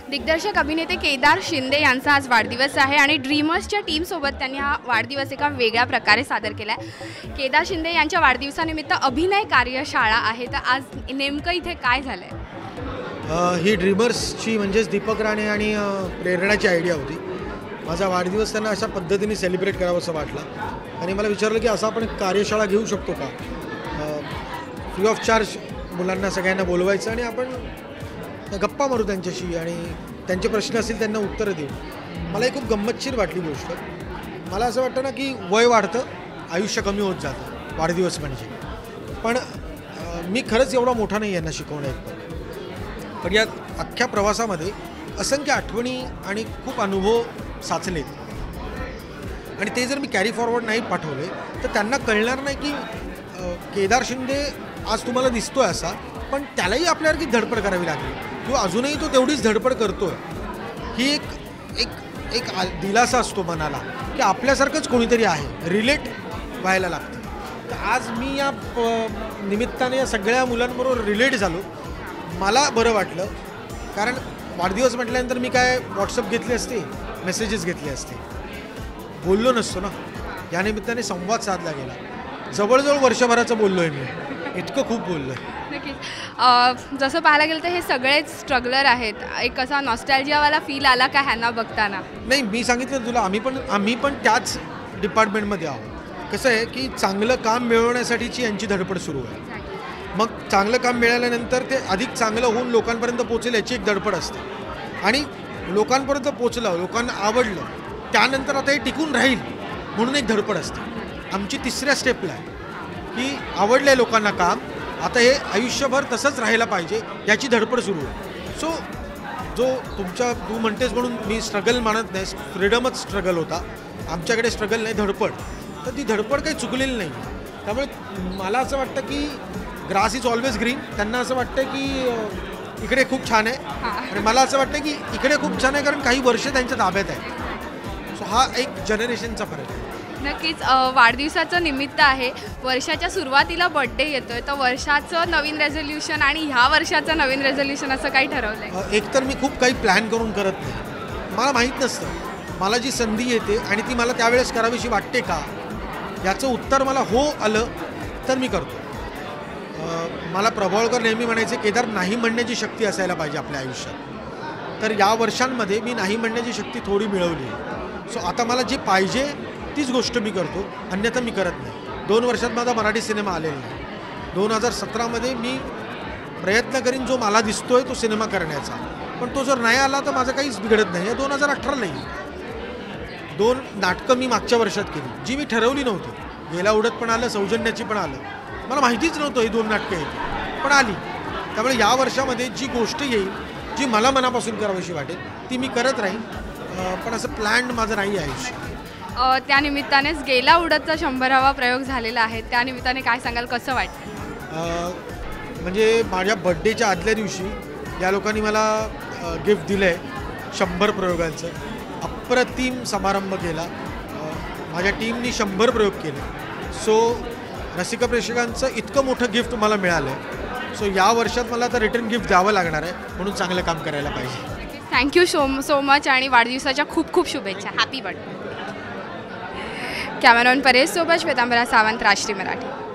दिग्दर्शक अभिनेते केदार शिंदे यांचा आज वाढदिवस आहे आणि ड्रीमर्सच्या टीमसोबत त्यांनी हा वाढदिवस एका वेगळ्या प्रकारे सादर केला आहे। केदार शिंदे यांच्या वाढदिवसानिमित्त अभिनय कार्यशाळा आहे, तर आज नेमकं इथे काय झालं आहे? ही ड्रीमर्सची म्हणजेच दीपक राणे आणि प्रेरणाची आयडिया होती। माझा वाढदिवस त्यांना अशा पद्धतीने सेलिब्रेट करावं असं वाटलं आणि मला विचारलं की असं आपण कार्यशाळा घेऊ शकतो का, फ्री ऑफ चार्ज मुलांना सगळ्यांना बोलवायचं आणि आपण गप्पा मारू त्यांच्याशी आणि त्यांचे प्रश्न असतील त्यांना उत्तरं देऊ। मला ही खूप गंमतशीर वाटली गोष्ट। मला असं वाटतं ना की वय वाढतं, आयुष्य कमी होत जातं वाढदिवस म्हणजे, पण मी खरंच एवढा मोठा नाही यांना शिकवण्यात। पण या अख्ख्या प्रवासामध्ये असंख्य आठवणी आणि खूप अनुभव साचलेत आणि ते जर मी कॅरी फॉरवर्ड नाही पाठवले तर त्यांना कळणार नाही की केदार शिंदे आज तुम्हाला दिसतोय असा, पण त्यालाही आपल्यासारखी धडपड करावी लागली किंवा अजूनही तो तेवढीच धडपड करतोय। ही एक दिलासा असतो मनाला की आपल्यासारखंच कोणीतरी आहे, रिलेट व्हायला लागतं। तर आज मी या निमित्ताने या सगळ्या मुलांबरोबर रिलेट झालो, मला बरं वाटलं। कारण वाढदिवस म्हटल्यानंतर मी काय व्हॉट्सअप घेतले असते, मेसेजेस घेतले असते, बोललो नसतो ना। या निमित्ताने संवाद साधला गेला। जवळजवळ वर्षभराचं बोललो आहे मी, इतकं खूप बोललो आहे। नक्कीच जसं पाहायला गेलं तर हे सगळेच स्ट्रगलर आहेत, एक असा नॉस्टॅल्जियावाला फील आला का ह्यांना बघताना? नाही, मी सांगितलं तुला, आम्ही पण त्याच डिपार्टमेंटमध्ये आहोत। कसं आहे की चांगलं काम मिळवण्यासाठीची यांची धडपड सुरू आहे। मग चांगलं काम मिळाल्यानंतर ते अधिक चांगलं होऊन लोकांपर्यंत पोहोचेल याची एक धडपड असते आणि लोकांपर्यंत पोचलं, लोकांना आवडलं, त्यानंतर आता हे टिकून राहील म्हणून एक धडपड असते। आमची तिसऱ्या स्टेपला आहे की आवडलं आहे लोकांना काम, आता हे आयुष्यभर तसंच राहायला पाहिजे याची धडपड सुरू आहे। सो तू म्हणतेस म्हणून मी स्ट्रगल मानत नाही, फ्रीडमच स्ट्रगल होता, आमच्याकडे स्ट्रगल नाही, धडपड। तर ती धडपड काही चुकलेली नाही। त्यामुळे मला असं वाटतं की ग्रास इज ऑलवेज ग्रीन। त्यांना असं वाटतं की इकडे खूप छान आहे आणि मला असं वाटतं की इकडे खूप छान आहे, कारण काही वर्ष त्यांच्या ताब्यात आहे। सो हा एक जनरेशनचा फरक आहे। नक्कीच वाढदिवसाचं निमित्त आहे, वर्षाच्या सुरुवातीला बर्थडे येतोय, तर वर्षाचं नवीन रेझोल्युशन आणि ह्या वर्षाचं नवीन रेझोल्युशन असं काही ठरवलंय? एकतर मी खूप काही प्लॅन करून करत नाही, मला माहीत नसतं मला जी संधी येते आणि ती मला त्यावेळेस करावीशी वाटते का, याचं उत्तर मला हो आलं तर मी करतो। मला प्रभावळकर नेहमी म्हणायचे, केदार नाही म्हणण्याची शक्ती असायला पाहिजे आपल्या आयुष्यात। तर या वर्षांमध्ये मी नाही म्हणण्याची शक्ती थोडी मिळवली आहे। सो आता मला जे पाहिजे तीच गोष्ट मी करतो, अन्यथा मी करत नाही। 2 वर्षात माझा मराठी सिनेमा आलेला नाही। 2017मध्ये मी प्रयत्न करीन जो मला दिसतोय तो सिनेमा करण्याचा, पण तो जर नाही आला तर माझं काहीच बिघडत नाही। 2018ला येईल। 2 नाटकं मी मागच्या वर्षात केली जी मी ठरवली नव्हती। गेला उडत पण आलं, सौजन्याची पण आलं, मला माहितीच नव्हतं ही 2 नाटकं येतील, पण आली। त्यामुळे या वर्षामध्ये जी गोष्ट येईल जी मला मनापासून करावीशी वाटेल ती मी करत राहीन, पण असं प्लॅन्ड माझं नाही आहे आयुष्य। त्यानिमित्तानेच गेला उडतचा 100वा प्रयोग झालेला आहे, त्यानिमित्ताने काय सांगाल, कसं वाटतं? म्हणजे माझ्या बड्डेच्या आदल्या दिवशी या लोकांनी मला गिफ्ट दिलं आहे 100 प्रयोगांचं। अप्रतिम समारंभ केला, माझ्या टीमनी 100 प्रयोग केले। सो रसिक प्रेक्षकांचं इतकं मोठं गिफ्ट मला मिळालं आहे। सो या वर्षात मला आता रिटर्न गिफ्ट द्यावं लागणार आहे, म्हणून चांगलं काम करायला पाहिजे। थँक्यू सो मच आणि वाढदिवसाच्या खूप खूप शुभेच्छा। Happy birthday. कॅमेरॉन परेश सोबत श्वेतांबरा सावंत, राष्ट्रीय मराठी।